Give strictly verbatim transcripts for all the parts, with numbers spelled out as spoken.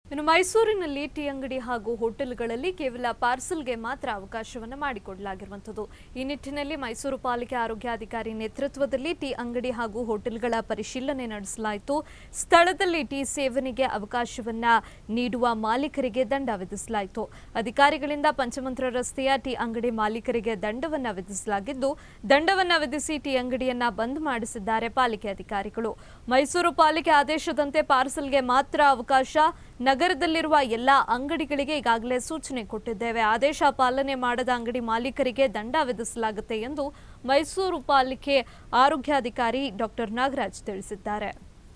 ಇನ್ನು ಮೈಸೂರಿನಲ್ಲಿ ಟೀ ಅಂಗಡಿ ಹಾಗೂ ಹೋಟೆಲ್ಗಳಲ್ಲಿ ಕೇವಲ ಪಾರ್ಸಲ್ಗೆ ಮಾತ್ರ ಅವಕಾಶವನ್ನು ಮಾಡಿಕೊಡಲಾಗಿರುವಂಥದ್ದು. ಈ ನಿಟ್ಟಿನಲ್ಲಿ ಮೈಸೂರು ಪಾಲಿಕೆ ಆರೋಗ್ಯಾಧಿಕಾರಿ ನೇತೃತ್ವದಲ್ಲಿ ಟೀ ಅಂಗಡಿ ಹಾಗೂ ಹೋಟೆಲ್ಗಳ ಪರಿಶೀಲನೆ ನಡೆಸಲಾಯಿತು. ಸ್ಥಳದಲ್ಲಿ ಟೀ ಸೇವನೆಗೆ ಅವಕಾಶವನ್ನ ನೀಡುವ ಮಾಲೀಕರಿಗೆ ದಂಡ ವಿಧಿಸಲಾಯಿತು. ಅಧಿಕಾರಿಗಳಿಂದ ಪಂಚಮಂತ್ರ ರಸ್ತೆಯ ಟೀ ಅಂಗಡಿ ಮಾಲೀಕರಿಗೆ ದಂಡವನ್ನ ವಿಧಿಸಲಾಗಿದ್ದು, ದಂಡವನ್ನ ವಿಧಿಸಿ ಟೀ ಅಂಗಡಿಯನ್ನ ಬಂದ್ ಮಾಡಿಸಿದ್ದಾರೆ ಪಾಲಿಕೆ ಅಧಿಕಾರಿಗಳು. ಮೈಸೂರು ಪಾಲಿಕೆ ಆದೇಶದಂತೆ ಪಾರ್ಸಲ್ಗೆ ಮಾತ್ರ ಅವಕಾಶ. ನಗರದಲ್ಲಿರುವ ಎಲ್ಲ ಅಂಗಡಿಗಳಿಗೆ ಈಗಾಗಲೇ ಸೂಚನೆ ಕೊಟ್ಟಿದ್ದೇವೆ. ಆದೇಶ ಪಾಲನೆ ಮಾಡದ ಅಂಗಡಿ ಮಾಲೀಕರಿಗೆ ದಂಡ ವಿಧಿಸಲಾಗುತ್ತೆ ಎಂದು ಮೈಸೂರು ಪಾಲಿಕೆ ಆರೋಗ್ಯಾಧಿಕಾರಿ ಡಾಕ್ಟರ್ ನಾಗರಾಜ್ ತಿಳಿಸಿದ್ದಾರೆ.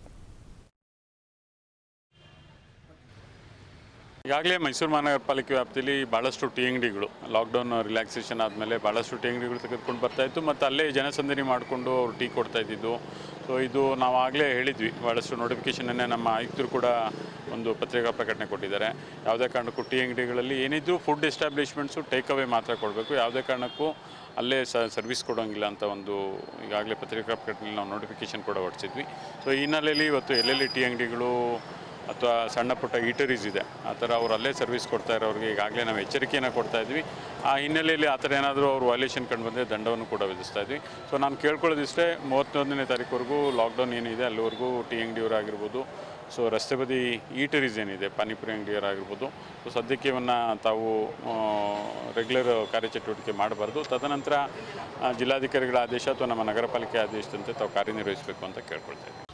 ಈಗಾಗಲೇ ಮೈಸೂರು ಮಹಾನಗರ ಪಾಲಿಕೆ ವ್ಯಾಪ್ತಿಯಲ್ಲಿ ಭಾಳಷ್ಟು ಟೀ ಅಂಗಡಿಗಳು ಲಾಕ್ಡೌನ್ ರಿಲ್ಯಾಕ್ಸೇಷನ್ ಆದಮೇಲೆ ಭಾಳಷ್ಟು ಟೀ ಅಂಗಡಿಗಳು ತೆಗೆದುಕೊಂಡು ಬರ್ತಾಯಿತ್ತು ಮತ್ತು ಅಲ್ಲೇ ಜನಸಂದಣಿ ಮಾಡಿಕೊಂಡು ಅವರು ಟೀ ಕೊಡ್ತಾ ಇದ್ದಿದ್ದು. ಸೊ ಇದು ನಾವು ಆಗಲೇ ಹೇಳಿದ್ವಿ, ಭಾಳಷ್ಟು ನೋಟಿಫಿಕೇಷನನ್ನೇ ನಮ್ಮ ಆಯುಕ್ತರು ಕೂಡ ಒಂದು ಪತ್ರಿಕಾ ಪ್ರಕಟಣೆ ಕೊಟ್ಟಿದ್ದಾರೆ. ಯಾವುದೇ ಕಾರಣಕ್ಕೂ ಟೀ ಅಂಗಡಿಗಳಲ್ಲಿ ಏನಿದ್ದು ಫುಡ್ ಎಸ್ಟಾಬ್ಲಿಷ್ಮೆಂಟ್ಸು ಟೇಕ್ ಅವೇ ಮಾತ್ರ ಕೊಡಬೇಕು, ಯಾವುದೇ ಕಾರಣಕ್ಕೂ ಅಲ್ಲೇ ಸರ್ವಿಸ್ ಕೊಡೋಂಗಿಲ್ಲ ಅಂತ ಒಂದು ಈಗಾಗಲೇ ಪತ್ರಿಕಾ ಪ್ರಕಟಣೆಯಲ್ಲಿ ನಾವು ನೋಟಿಫಿಕೇಷನ್ ಕೂಡ ಹೊರಡಿಸಿದ್ವಿ. ಸೊ ಈ ಹಿನ್ನೆಲೆಯಲ್ಲಿ ಇವತ್ತು ಎಲ್ಲೆಲ್ಲಿ ಟೀ ಅಂಗಡಿಗಳು ಅಥವಾ ಸಣ್ಣ ಪುಟ್ಟ ಈಟರೀಸ್ ಇದೆ, ಆ ಥರ ಅವ್ರು ಅಲ್ಲೇ ಸರ್ವಿಸ್ ಕೊಡ್ತಾ ಇರೋರಿಗೆ ಈಗಾಗಲೇ ನಾವು ಎಚ್ಚರಿಕೆಯನ್ನು ಕೊಡ್ತಾ ಇದ್ವಿ. ಆ ಹಿನ್ನೆಲೆಯಲ್ಲಿ ಆ ಥರ ಏನಾದರೂ ಅವ್ರು ವೈಲೇಷನ್ ಕಂಡು ಬಂದರೆ ದಂಡವನ್ನು ಕೂಡ ವಿಧಿಸ್ತಾ ಇದ್ವಿ. ಸೊ ನಾನು ಕೇಳ್ಕೊಳ್ಳೋದಿಷ್ಟೇ, ಮೂವತ್ತೊಂದನೇ ತಾರೀಕುವರೆಗೂ ಲಾಕ್ಡೌನ್ ಏನಿದೆ ಅಲ್ಲಿವರೆಗೂ ಟೀ ಅಂಗಡಿಯವರಾಗಿರ್ಬೋದು, ಸೊ ರಸ್ತೆ ಬದಿ ಈಟರೀಸ್ ಏನಿದೆ ಪಾನಿಪುರಿ ಅಂಗಡಿಯವರಾಗಿರ್ಬೋದು, ಸೊ ಸದ್ಯಕ್ಕೆ ಇವನ್ನ ತಾವು ರೆಗ್ಯುಲರ್ ಕಾರ್ಯಚಟುವಟಿಕೆ ಮಾಡಬಾರ್ದು. ತದನಂತರ ಜಿಲ್ಲಾಧಿಕಾರಿಗಳ ಆದೇಶ ಅಥವಾ ನಮ್ಮ ನಗರ ಪಾಲಿಕೆ ಆದೇಶದಂತೆ ತಾವು ಕಾರ್ಯನಿರ್ವಹಿಸಬೇಕು ಅಂತ ಕೇಳ್ಕೊಳ್ತಾ ಇದ್ದೀವಿ.